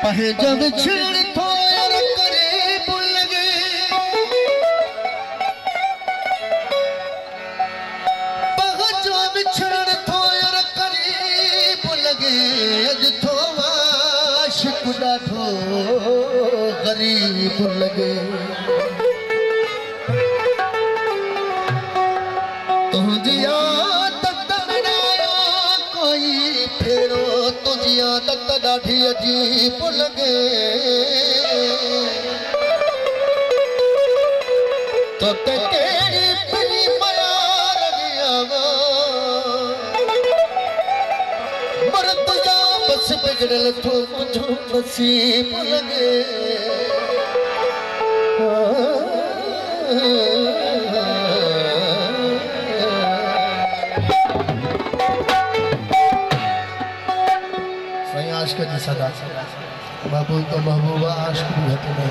पहे जब छिड़ थोर करीब लगे पहे जब छिड़ थोर करीब लगे अज थो आशिक ॾाढो गरीब लगे तुझी आदत बनायो कोई फेरो तुझी आदत ॾाढी अजीब लगे तो ते केड़ी पई प्यार दियावा मर्द जा बस बिगड़ल थो मुझो नसीब लगे आशिक जी सदा महबूब तो महबूबा आशिक भी है तुम्हें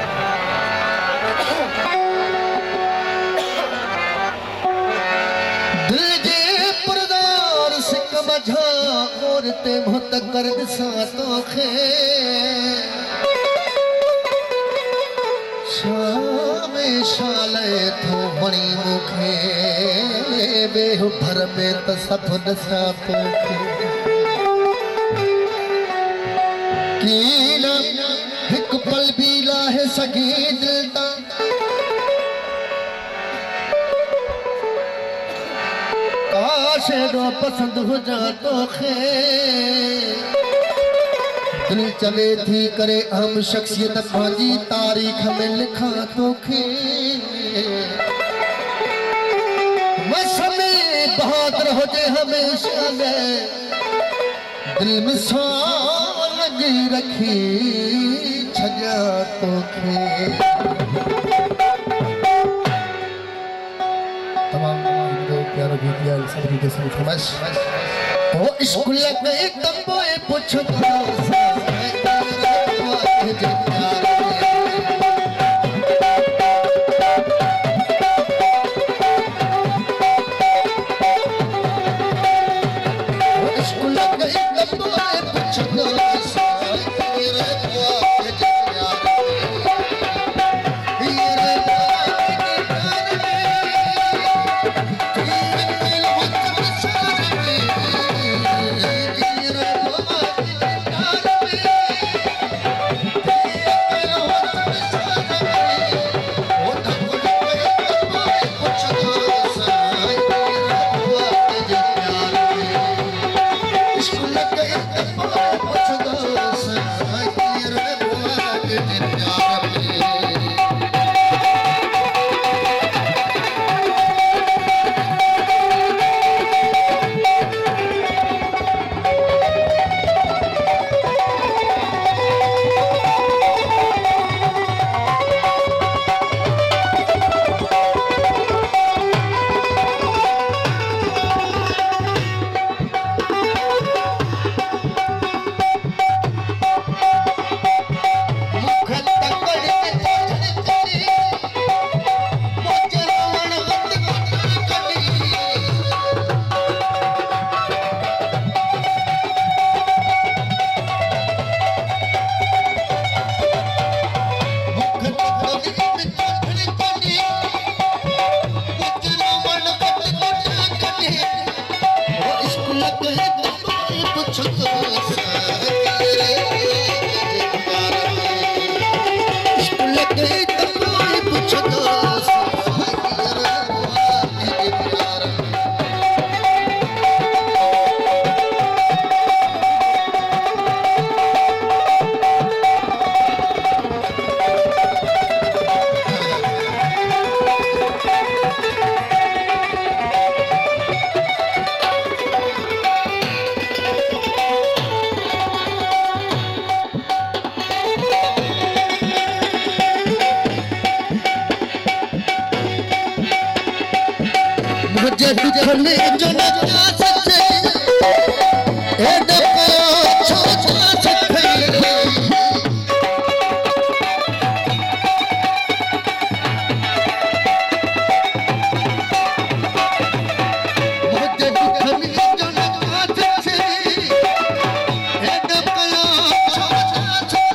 दिल जे पुरदार सिक मझा और ते मुहत कर दिसा तोखे शामे शाले थो बणी मुखे बेहु भर में त सब दसा तोखे कीना एक पल भी लाहे सगी दिल ता काश रो पसंद हो जा तोखे दिल चले थी करे अहम शख्सियत भाजी तारीख में लिखा तोखे मैं समय बहादुर हो जे हमेशा में दिल में लगी रखी छजा तोखे तमाम जो प्यारा गीतिया सभी के साथ बस ओ इश्क लगे तंबोए पुछदा मुझे दुखने जो न जा सकते ए दफा छोड़ सकते मुझे दुखने जो न जा सकते ए दफा छोड़ सकते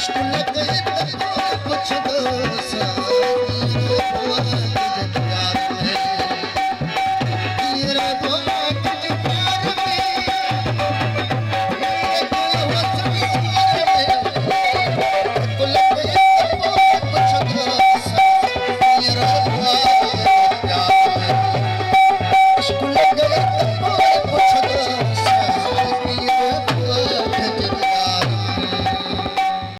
इश्क लॻे त कोन पुछंदो